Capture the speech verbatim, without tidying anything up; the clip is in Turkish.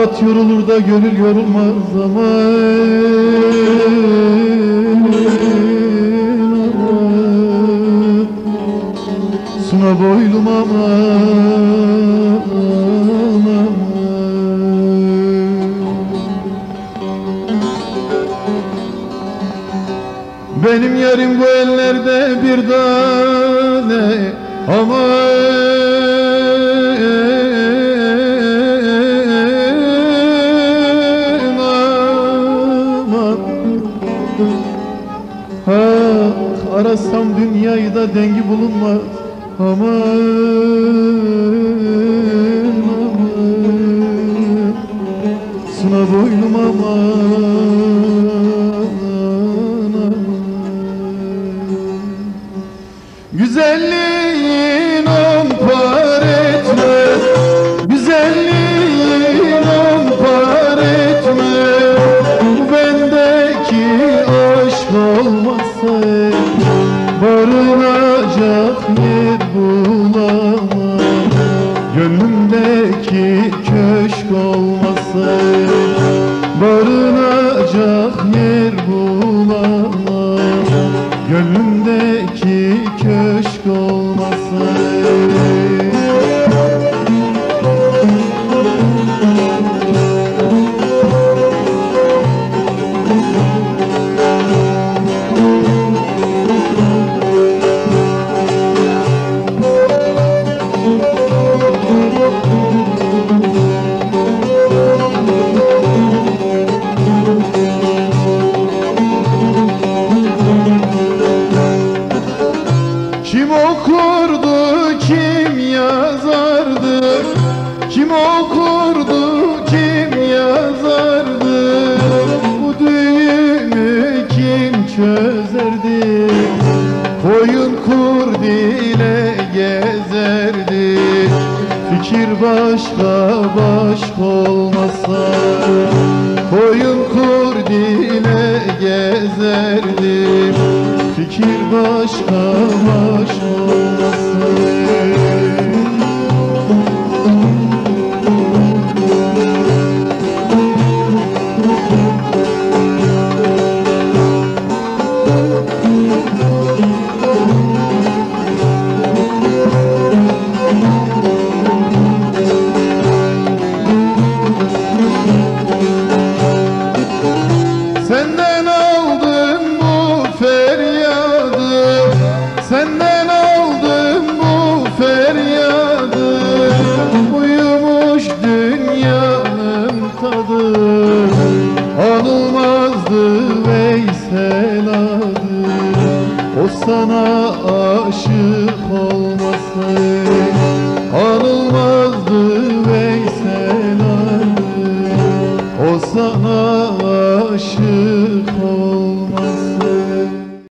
at yorulur da gönül yorulmaz zaman. Suna boylum aman, aman. Benim yarim bu ellerde bir tane aman. Ah, arasam dünyayı da dengi bulunmaz aman, aman. Suna boylum aman, aman. Güzelliğin on par etmez, güzelliğin on par etmez. Bendeki aşk olmazsa barınacak yer bulamam. Gönlümdeki köşk olmazsa barınacak yer bulamam. Gönlümdeki köşk olmazsa. Kim okurdu, kim yazardı? Kim okurdu, kim yazardı? Bu düğümü kim çözerdi? Koyun kurd ile gezerdi. Fikir başka başka olmasa, koyun kurd ile gezerdi. Fikir başka başka olmasa. Senden aldım bu feryadı, senden aldım bu feryadı. Uyumuş dünyanın tadı, anılmazdı Veysel adı. O sana aşık olmaz.